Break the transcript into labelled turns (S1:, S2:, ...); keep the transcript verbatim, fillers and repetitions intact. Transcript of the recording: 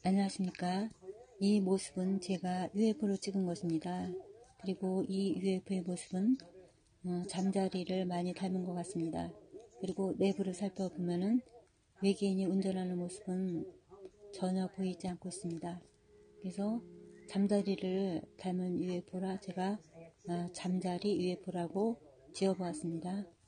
S1: 안녕하십니까. 이 모습은 제가 유에프오로 찍은 것입니다. 그리고 이 유에프오의 모습은 어, 잠자리를 많이 닮은 것 같습니다. 그리고 내부를 살펴보면은 외계인이 운전하는 모습은 전혀 보이지 않고 있습니다. 그래서 잠자리를 닮은 유에프오라 제가 어, 잠자리 유에프오라고 지어보았습니다.